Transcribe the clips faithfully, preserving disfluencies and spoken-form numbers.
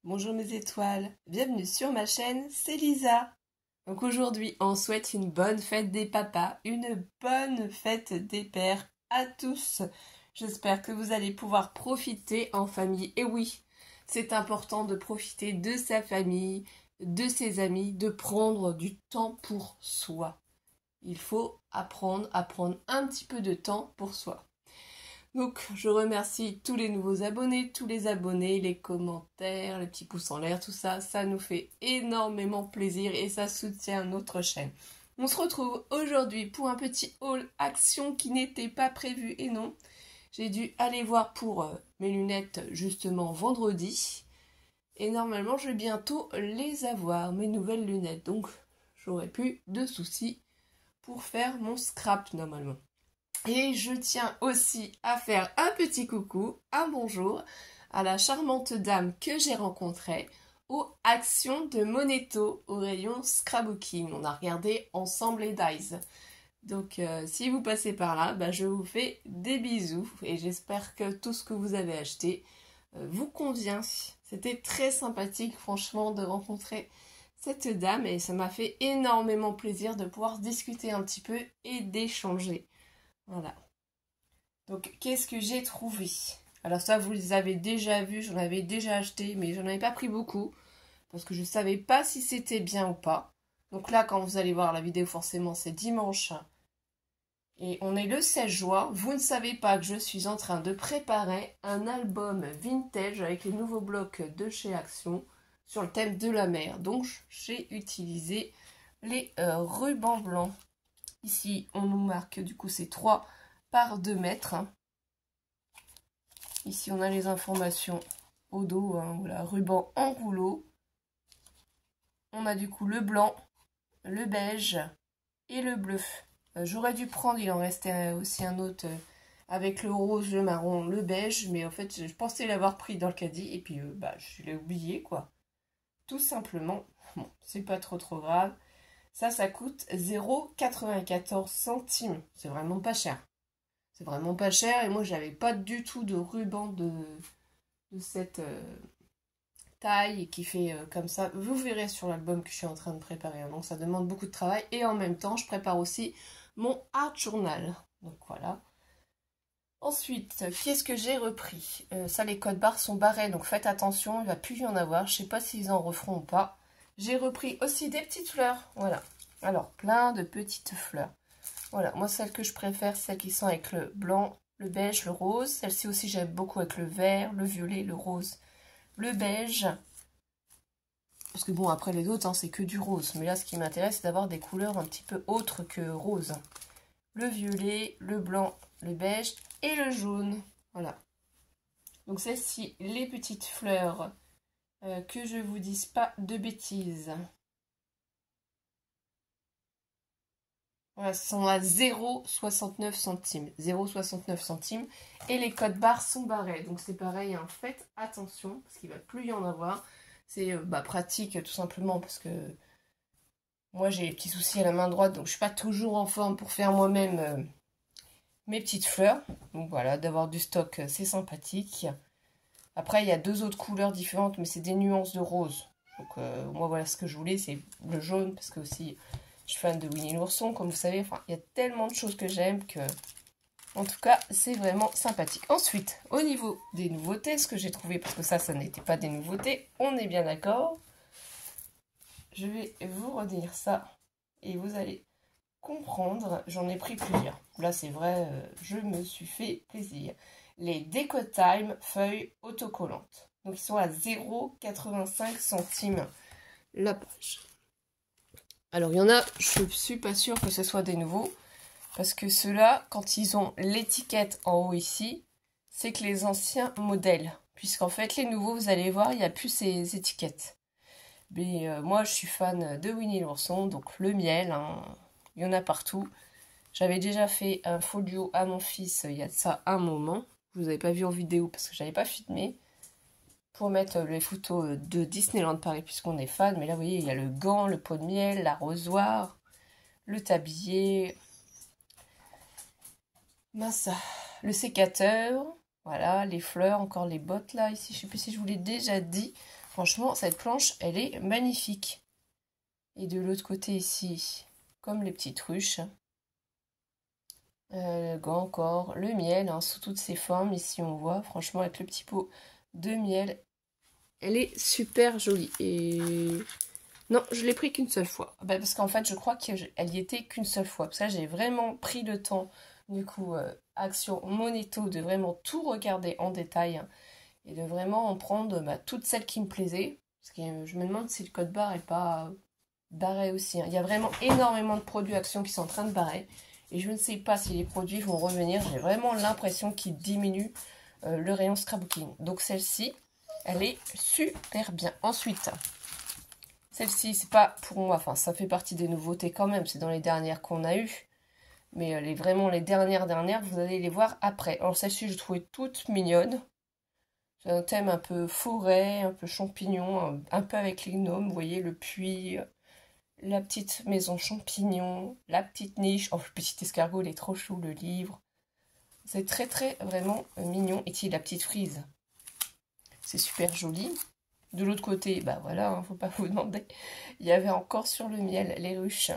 Bonjour mes étoiles, bienvenue sur ma chaîne, c'est Lisa. Donc aujourd'hui, on souhaite une bonne fête des papas, une bonne fête des pères à tous. J'espère que vous allez pouvoir profiter en famille. Et oui, c'est important de profiter de sa famille, de ses amis, de prendre du temps pour soi. Il faut apprendre à prendre un petit peu de temps pour soi. Donc, je remercie tous les nouveaux abonnés, tous les abonnés, les commentaires, les petits pouces en l'air, tout ça, ça nous fait énormément plaisir et ça soutient notre chaîne. On se retrouve aujourd'hui pour un petit haul action qui n'était pas prévu et non. J'ai dû aller voir pour euh, mes lunettes justement vendredi et normalement je vais bientôt les avoir, mes nouvelles lunettes. Donc, j'aurai plus de soucis pour faire mon scrap normalement. Et je tiens aussi à faire un petit coucou, un bonjour à la charmante dame que j'ai rencontrée aux actions de Moneto au rayon scrapbooking. On a regardé ensemble les dies. Donc euh, si vous passez par là, bah, je vous fais des bisous et j'espère que tout ce que vous avez acheté euh, vous convient. C'était très sympathique franchement de rencontrer cette dame et ça m'a fait énormément plaisir de pouvoir discuter un petit peu et d'échanger. Voilà. Donc, qu'est-ce que j'ai trouvé? Alors ça, vous les avez déjà vus, j'en avais déjà acheté, mais j'en avais pas pris beaucoup, parce que je savais pas si c'était bien ou pas. Donc là, quand vous allez voir la vidéo, forcément, c'est dimanche. Et on est le seize juin. Vous ne savez pas que je suis en train de préparer un album vintage avec les nouveaux blocs de chez Action sur le thème de la mer. Donc, j'ai utilisé les euh, rubans blancs. Ici, on nous marque, du coup, c'est trois par deux mètres. Ici, on a les informations au dos, hein, voilà, ruban en rouleau. On a du coup le blanc, le beige et le bleu. Euh, J'aurais dû prendre, il en restait aussi un autre euh, avec le rose, le marron, le beige. Mais en fait, je pensais l'avoir pris dans le caddie et puis euh, bah, je l'ai oublié, quoi. Tout simplement. Bon, c'est pas trop trop grave. Ça, ça coûte zéro virgule quatre-vingt-quatorze centimes. C'est vraiment pas cher. C'est vraiment pas cher. Et moi, j'avais pas du tout de ruban de, de cette euh, taille qui fait euh, comme ça. Vous verrez sur l'album que je suis en train de préparer. Hein. Donc, ça demande beaucoup de travail. Et en même temps, je prépare aussi mon art journal. Donc, voilà. Ensuite, qu'est-ce que j'ai repris euh, Ça, les codes barres sont barrés. Donc, faites attention. Il ne va plus y en avoir. Je sais pas s'ils en referont ou pas. J'ai repris aussi des petites fleurs. Voilà. Alors, plein de petites fleurs. Voilà, moi celles que je préfère, celles qui sont avec le blanc, le beige, le rose. Celle-ci aussi j'aime beaucoup avec le vert, le violet, le rose, le beige. Parce que bon, après les autres, hein, c'est que du rose. Mais là, ce qui m'intéresse, c'est d'avoir des couleurs un petit peu autres que rose. Le violet, le blanc, le beige et le jaune. Voilà. Donc celles-ci, les petites fleurs, euh, que je vous dise pas de bêtises. Voilà, sont à zéro virgule soixante-neuf centimes. zéro virgule soixante-neuf centimes. Et les codes barres sont barrés. Donc c'est pareil, hein, faites attention, parce qu'il ne va plus y en avoir. C'est euh, bah, pratique tout simplement, parce que moi j'ai des petits soucis à la main droite, donc je ne suis pas toujours en forme pour faire moi-même euh, mes petites fleurs. Donc voilà, d'avoir du stock, c'est sympathique. Après, il y a deux autres couleurs différentes, mais c'est des nuances de rose. Donc euh, moi voilà ce que je voulais, c'est le jaune, parce que aussi... Je suis fan de Winnie l'ourson, comme vous savez. Enfin, il y a tellement de choses que j'aime que... En tout cas, c'est vraiment sympathique. Ensuite, au niveau des nouveautés, ce que j'ai trouvé, parce que ça, ça n'était pas des nouveautés, on est bien d'accord. Je vais vous redire ça et vous allez comprendre. J'en ai pris plusieurs. Là, c'est vrai, euh, je me suis fait plaisir. Les Deco Time feuilles autocollantes. Donc, ils sont à zéro virgule quatre-vingt-cinq centimes la page. Alors, il y en a, je ne suis pas sûre que ce soit des nouveaux. Parce que ceux-là, quand ils ont l'étiquette en haut ici, c'est que les anciens modèles. Puisqu'en fait, les nouveaux, vous allez voir, il n'y a plus ces étiquettes. Mais euh, moi, je suis fan de Winnie l'ourson, donc le miel, hein, il y en a partout. J'avais déjà fait un folio à mon fils il y a de ça un moment. Je vous avais pas vu en vidéo parce que je n'avais pas filmé. Pour mettre les photos de Disneyland Paris, puisqu'on est fan. Mais là, vous voyez, il y a le gant, le pot de miel, l'arrosoir, le tablier, mince, le sécateur, voilà, les fleurs, encore les bottes là, ici, je sais plus si je vous l'ai déjà dit. Franchement, cette planche, elle est magnifique. Et de l'autre côté ici, comme les petites ruches. Euh, le gant encore, le miel, hein, sous toutes ses formes. Ici, on voit, franchement, avec le petit pot de miel. Elle est super jolie. Et non, je l'ai pris qu'une seule fois. Bah, parce qu'en fait, je crois qu'elle y était qu'une seule fois. Parce que là, j'ai vraiment pris le temps, du coup, euh, Action Monéto, de vraiment tout regarder en détail. Hein, et de vraiment en prendre bah, toutes celles qui me plaisaient. Parce que euh, je me demande si le code barre est pas barré aussi. Hein. Il y a vraiment énormément de produits Action qui sont en train de barrer. Et je ne sais pas si les produits vont revenir. J'ai vraiment l'impression qu'ils diminuent euh, le rayon scrapbooking. Donc celle-ci, elle est super bien. Ensuite, celle-ci, c'est pas pour moi. Enfin, ça fait partie des nouveautés quand même. C'est dans les dernières qu'on a eues. Mais euh, les, vraiment les dernières dernières, vous allez les voir après. Alors celle-ci, je trouvais toute mignonne. C'est un thème un peu forêt, un peu champignon, un, un peu avec les gnomes. Vous voyez, le puits, la petite maison champignon, la petite niche. Oh, le petit escargot, il est trop chou, le livre. C'est très, très, vraiment mignon. Et puis, la petite frise. C'est super joli. De l'autre côté, bah voilà, hein, faut pas vous demander. Il y avait encore sur le miel les ruches.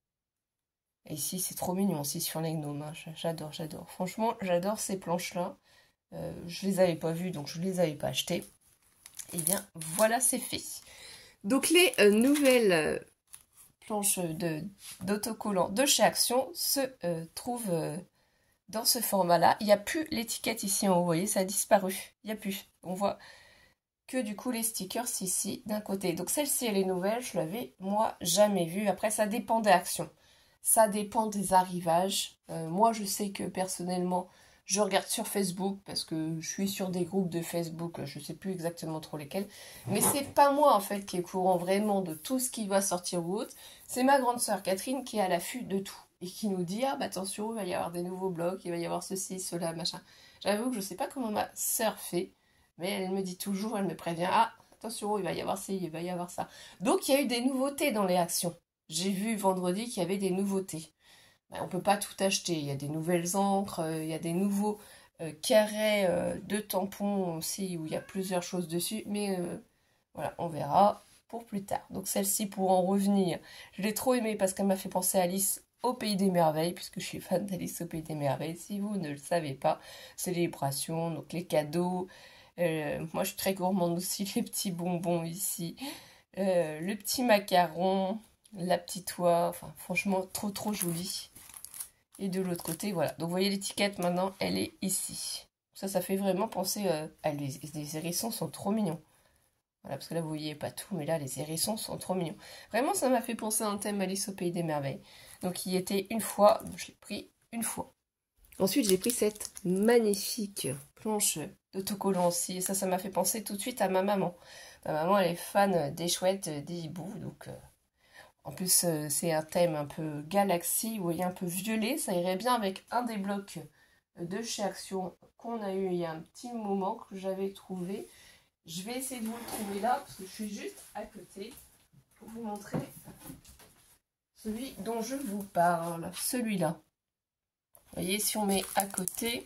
Et ici, c'est trop mignon aussi sur les gnomes. Hein. J'adore, j'adore. Franchement, j'adore ces planches-là. Euh, je les avais pas vues, donc je les avais pas achetées. Et bien, voilà, c'est fait. Donc, les euh, nouvelles euh, planches d'autocollants de, de chez Action se euh, trouvent euh, dans ce format-là. Il n'y a plus l'étiquette ici en haut, vous voyez, ça a disparu. Il n'y a plus. On voit que du coup les stickers ici d'un côté. Donc, celle-ci, elle est nouvelle. Je l'avais, moi, jamais vue. Après, ça dépend des actions. Ça dépend des arrivages. Euh, moi, je sais que personnellement, je regarde sur Facebook parce que je suis sur des groupes de Facebook, je ne sais plus exactement trop lesquels. Mais c'est pas moi en fait qui est au courant vraiment de tout ce qui va sortir ou autre. C'est ma grande sœur Catherine qui est à l'affût de tout et qui nous dit ah bah attention, il va y avoir des nouveaux blogs, il va y avoir ceci, cela, machin. J'avoue que je ne sais pas comment ma sœur fait, mais elle me dit toujours, elle me prévient ah attention, il va y avoir ci, il va y avoir ça. Donc il y a eu des nouveautés dans les actions. J'ai vu vendredi qu'il y avait des nouveautés. Ben, on ne peut pas tout acheter. Il y a des nouvelles encres, euh, il y a des nouveaux euh, carrés euh, de tampons aussi où il y a plusieurs choses dessus. Mais euh, voilà, on verra pour plus tard. Donc celle-ci, pour en revenir, je l'ai trop aimée parce qu'elle m'a fait penser à Alice au Pays des Merveilles, puisque je suis fan d'Alice au Pays des Merveilles. Si vous ne le savez pas, célébration, donc les cadeaux. Euh, moi, je suis très gourmande aussi, les petits bonbons ici. Euh, le petit macaron, la petite oie, enfin franchement trop trop joli. Et de l'autre côté, voilà. Donc vous voyez l'étiquette maintenant, elle est ici. Ça, ça fait vraiment penser euh, à les, les hérissons sont trop mignons. Voilà, parce que là vous voyez pas tout, mais là les hérissons sont trop mignons. Vraiment, ça m'a fait penser à un thème Alice au Pays des Merveilles. Donc il y était une fois, donc je l'ai pris une fois. Ensuite, j'ai pris cette magnifique planche d'autocollant aussi. Et ça, ça m'a fait penser tout de suite à ma maman. Ma maman, elle est fan des chouettes, des hiboux. Donc, euh, en plus, euh, c'est un thème un peu galaxie, vous voyez, un peu violet. Ça irait bien avec un des blocs de chez Action qu'on a eu il y a un petit moment que j'avais trouvé. Je vais essayer de vous le trouver là, parce que je suis juste à côté pour vous montrer celui dont je vous parle. Celui-là. Vous voyez, si on met à côté,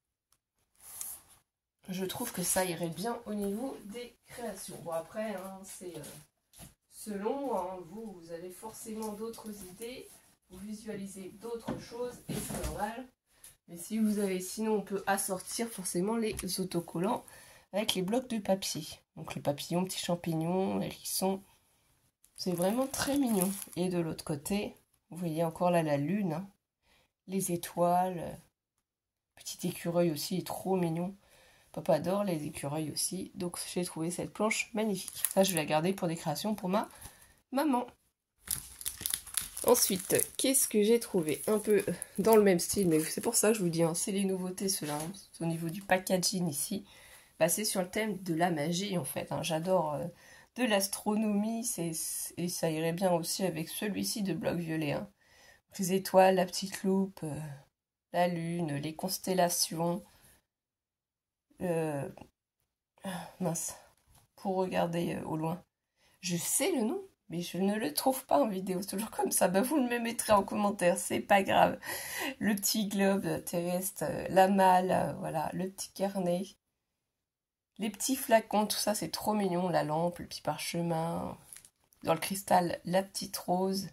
je trouve que ça irait bien au niveau des créations. Bon, après, hein, c'est euh, selon, hein, vous, vous avez forcément d'autres idées, vous visualisez d'autres choses, et c'est normal. Mais si vous avez, sinon, on peut assortir forcément les autocollants avec les blocs de papier. Donc, les papillons, petits champignons, les hérissons. C'est vraiment très mignon. Et de l'autre côté, vous voyez encore là la lune, hein, les étoiles. Petit écureuil aussi, est trop mignon. Papa adore les écureuils aussi. Donc j'ai trouvé cette planche magnifique. Ça, je vais la garder pour des créations pour ma maman. Ensuite, qu'est-ce que j'ai trouvé? Un peu dans le même style, mais c'est pour ça que je vous dis, hein, c'est les nouveautés ceux-là. Hein. Au niveau du packaging ici, bah, c'est sur le thème de la magie en fait. Hein. J'adore euh, de l'astronomie et ça irait bien aussi avec celui-ci de bloc violet. Hein. Les étoiles, la petite loupe... Euh... la lune, les constellations, euh... mince, pour regarder euh, au loin. Je sais le nom, mais je ne le trouve pas en vidéo, c'est toujours comme ça. Bah, vous me mettrez en commentaire, c'est pas grave. Le petit globe terrestre, euh, la malle, euh, voilà, le petit carnet, Les petits flacons, tout ça, c'est trop mignon. La lampe, le petit parchemin. Dans le cristal, la petite rose.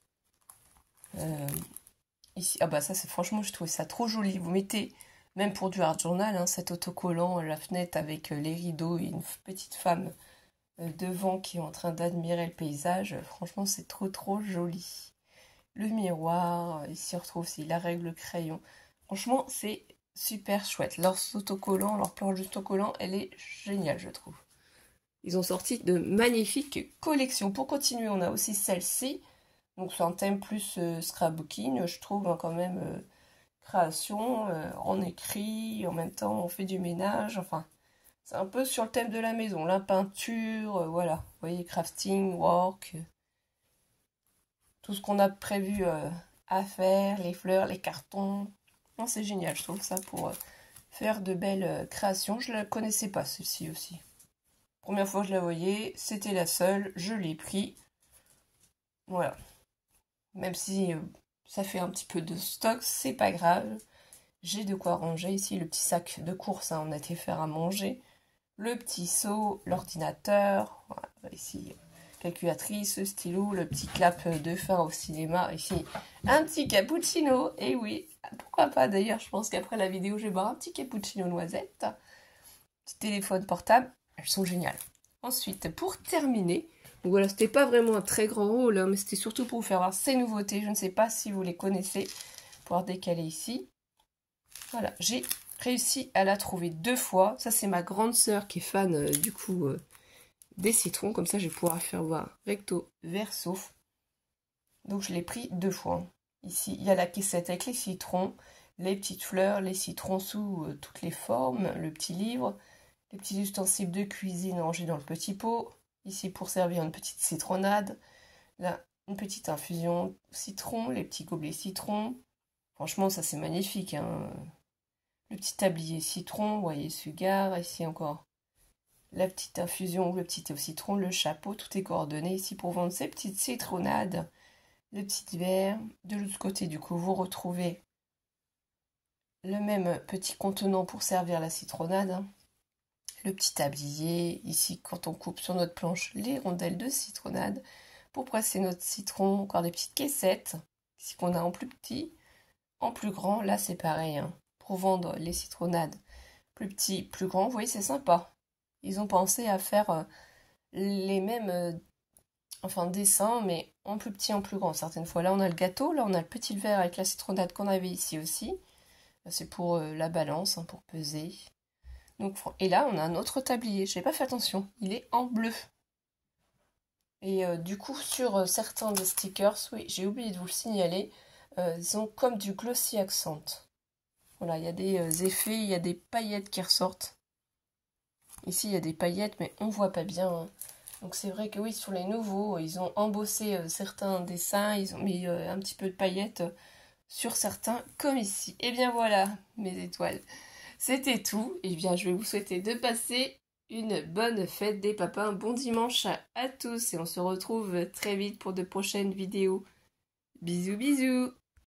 Euh, ici, ah bah ça, c'est franchement, je trouvais ça trop joli. Vous mettez, même pour du art journal, hein, cet autocollant à la fenêtre avec les rideaux et une petite femme devant qui est en train d'admirer le paysage. Franchement, c'est trop, trop joli. Le miroir, ici, on retrouve aussi la règle crayon. Franchement, c'est super chouette. Leur autocollant, leur planche d'autocollant, elle est géniale, je trouve. Ils ont sorti de magnifiques collections. Pour continuer, on a aussi celle-ci. Donc c'est un thème plus euh, scrapbooking, je trouve, hein, quand même, euh, création, euh, on écrit, en même temps on fait du ménage, enfin, c'est un peu sur le thème de la maison, la peinture, euh, voilà, vous voyez, crafting, work, euh, tout ce qu'on a prévu euh, à faire, les fleurs, les cartons. Non, c'est génial, je trouve ça pour euh, faire de belles euh, créations. Je ne la connaissais pas, celle-ci aussi. Première fois que je la voyais, c'était la seule, je l'ai pris. Voilà. Même si euh, ça fait un petit peu de stock, c'est pas grave. J'ai de quoi ranger ici, le petit sac de course, hein, on a été faire à manger. Le petit seau, l'ordinateur, voilà, ici, calculatrice, stylo, le petit clap de fin au cinéma, ici, un petit cappuccino, et oui, pourquoi pas d'ailleurs, je pense qu'après la vidéo, je vais boire un petit cappuccino noisette. Petit téléphone portable, elles sont géniales. Ensuite, pour terminer, donc voilà, c'était pas vraiment un très grand haul, hein, mais c'était surtout pour vous faire voir ces nouveautés. Je ne sais pas si vous les connaissez, pouvoir décaler ici. Voilà, j'ai réussi à la trouver deux fois. Ça, c'est ma grande sœur qui est fan, euh, du coup, euh, des citrons. Comme ça, je vais pouvoir faire voir recto, verso. Donc, je l'ai pris deux fois. Ici, il y a la caissette avec les citrons, les petites fleurs, les citrons sous euh, toutes les formes, le petit livre, les petits ustensiles de cuisine rangés dans le petit pot. Ici, pour servir une petite citronnade. Là, une petite infusion citron, les petits gobelets citron. Franchement, ça, c'est magnifique, hein. Le petit tablier citron, vous voyez, sugar. Ici encore la petite infusion, le petit au citron, le chapeau. Tout est coordonné ici pour vendre ces petites citronnades. Le petit verre. De l'autre côté, du coup, vous retrouvez le même petit contenant pour servir la citronnade, hein. Le petit tablier, ici quand on coupe sur notre planche les rondelles de citronnade, pour presser notre citron, encore des petites caissettes, ici qu'on a en plus petit, en plus grand, là c'est pareil, hein, pour vendre les citronnades, plus petit, plus grand, vous voyez c'est sympa. Ils ont pensé à faire euh, les mêmes euh, enfin dessins, mais en plus petit, en plus grand, certaines fois. Là on a le gâteau, là on a le petit verre avec la citronnade qu'on avait ici aussi, c'est pour euh, la balance, hein, pour peser. Donc, et là, on a un autre tablier. Je n'ai pas fait attention. Il est en bleu. Et euh, du coup, sur euh, certains des stickers, oui, j'ai oublié de vous le signaler, euh, ils ont comme du glossy accent. Voilà, il y a des euh, effets, il y a des paillettes qui ressortent. Ici, il y a des paillettes, mais on ne voit pas bien, hein. Donc c'est vrai que oui, sur les nouveaux, ils ont embossé euh, certains dessins, ils ont mis euh, un petit peu de paillettes euh, sur certains, comme ici. Et bien voilà, mes étoiles. C'était tout. Et bien, je vais vous souhaiter de passer une bonne fête des papas, un bon dimanche à, à tous. Et on se retrouve très vite pour de prochaines vidéos. Bisous, bisous.